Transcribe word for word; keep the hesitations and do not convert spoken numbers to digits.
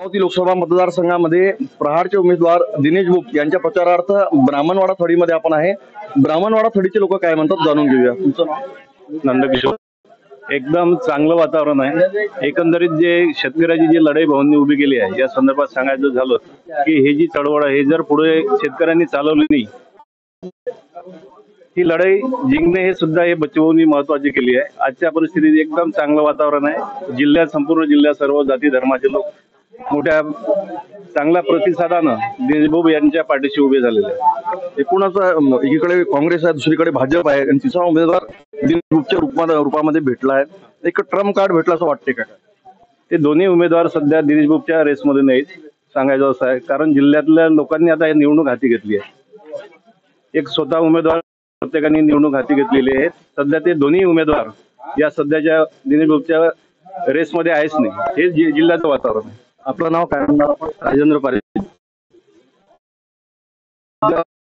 अमरावती लोकसभा मतदारसंघामध्ये प्रहारचे उमेदवार दिनेश बुक यांच्या प्रचारार्थ ब्राह्मणवाडा थडीमध्ये आपण आहे। ब्राह्मणवाडा थडीचे लोक काय म्हणतात जाणून घेऊया। तुमचं नाव? नंदकिशोर। एकदम चांगलं वातावरण आहे। एकंदरीत जे शेतकऱ्याची जी लढाई भाऊंनी उभी केली आहे या संदर्भात सांगायचं झालं की हे जी चळवळ आहे जर पुढे शेतकऱ्यांनी चालवली नाही, ही लढाई जिंकणे हे सुद्धा हे बच्चूभाऊंनी महत्वाची केली आहे। आजच्या परिस्थितीत एकदम चांगलं वातावरण आहे। जिल्ह्यात संपूर्ण जिल्ह्यात सर्व जाती धर्माचे लोक मोठ्या चांगल्या प्रतिसादानं दिनेश भाऊ यांच्या पाठीशी उभे झालेले आहेत। एकूणच एकीकडे काँग्रेस आहे, दुसरीकडे भाजप आहे आणि तिसरा उमेदवार दिनेश बुकच्या रूपामध्ये रूपामध्ये भेटला आहे। एक ट्रम्प कार्ड भेटला असं वाटते का? ते दोन्ही उमेदवार सध्या दिनेश बुकच्या रेसमध्ये नाहीत, सांगायचं असं आहे। कारण जिल्ह्यातल्या लोकांनी आता ही निवडणूक हाती घेतली आहे। एक स्वतः उमेदवार प्रत्येकाने निवडणूक हाती घेतलेली आहे। सध्या ते दोन्ही उमेदवार या सध्याच्या दिनेश बुकच्या रेसमध्ये आहेच नाही। हे जिल्ह्याचं वातावरण आहे। आपलं नाव काय? राजेंद्र पारे।